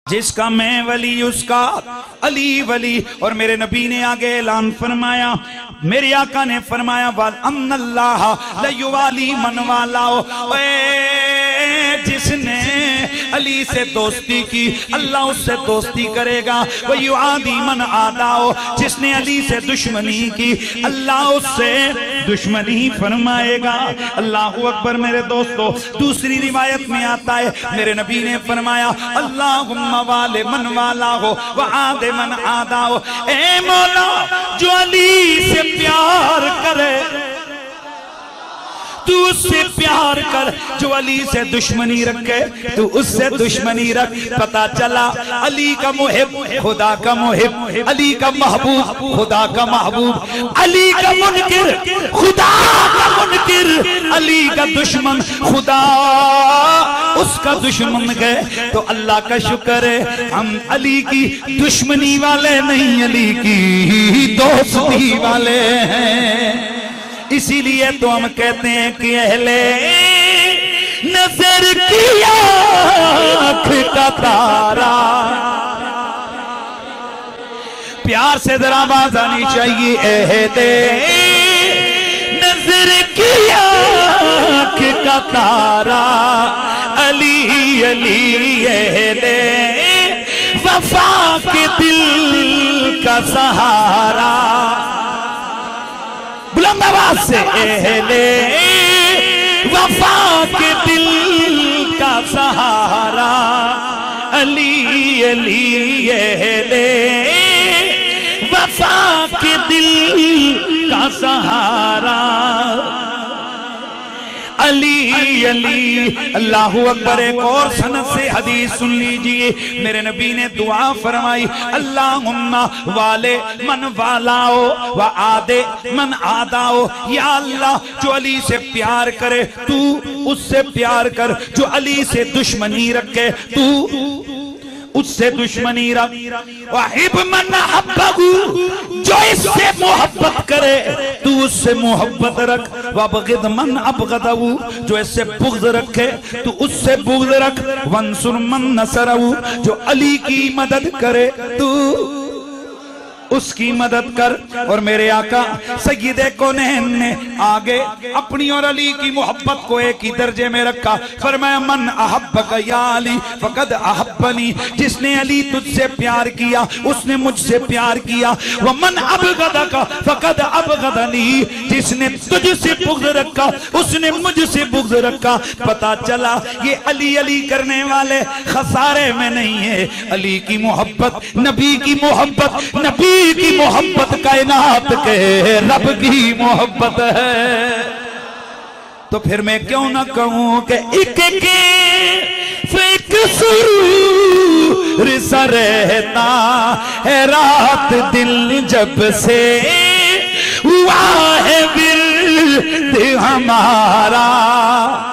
जिसका मैं वली उसका अली वली। और मेरे नबी ने आगे ऐलान फरमाया, मेरे आका ने फरमाया वाल अम्नल्लाह लयुवाली मन वालाओ, जिसने अली से दोस्ती की अल्लाह उससे दोस्ती करेगा। वो युआदी मन आदाओ, जिसने अली से दुश्मनी की अल्लाह उससे दुश्मनी फरमाएगा। अल्लाहू अकबर मेरे दोस्तों। दूसरी रिवायत में आता है मेरे नबी ने फरमाया अल्लाहुम्मा वाले मन वाला हो व आदे मन आदा हो। ए मौला जो अली से प्यार करे तू उससे प्यार कर, जो अली से दुश्मनी रखे तू उससे दुश्मनी रख। पता चला अली का मुहिब खुदा का मुहिब, अली का महबूब खुदा का महबूब, अली का मुनकिर खुदा का मुनकिर, अली का दुश्मन खुदा उसका दुश्मन गए। तो अल्लाह का शुक्र है हम अली की दुश्मनी वाले नहीं, अली की दोस्ती वाले हैं। इसीलिए तो हम कहते हैं कि अहले नजर की आँख का तारा। प्यार से जरा आवाज आनी चाहिए। अहले नजर की आँख का तारा, अली अली अहले वफा के दिल का सहारा। बुलंद आवाज से अहले वफा के दिल का सहारा, अली अली अहले वफा के दिल का सहारा, अली अली। अल्लाहू अकबर। एक और सनद से हदीस सुन लीजिए। मेरे नबी ने दुआ फरमाई अल्लाहुम्मा वाले मन वालाओ व आदे मन आदाओ। या अल्लाह जो अली से प्यार करे तू उससे प्यार कर, जो अली से दुश्मनी रखे तू उससे दुश्मनी रख। वाहिब मन अहब्बहु, जो इससे मोहब्बत करे तू उससे मोहब्बत रख। वबगिद मन अबगदहु, जो इससे बुग़्ज़ रखे तू उससे बुग़्ज़ रख। वंसुर मन नसरहु, जो अली की मदद करे तू उसकी मदद कर। और मेरे आका सय्यदे कौनैन ने आगे अपनी और अली की मोहब्बत को एक ही दर्जे में रखा। फरमाया मन अहब्बक या अली फकद अहब्बनी, जिसने अली तुझसे प्यार किया उसने मुझसे प्यार किया। व मन अबगदक फकद अबगदनी, जिसने तुझसे बुग़्ज़ रखा उसने मुझसे बुग़्ज़ रखा। पता चला ये अली अली करने वाले खसारे में नहीं है। अली की मोहब्बत, नबी की मोहब्बत, नबी की मोहब्बत कायनात के रब की मोहब्बत है। तो फिर मैं क्यों ना कहूं कि एक सुरूर सा रहता है रात दिल जब से हुआ है विर्द हमारा।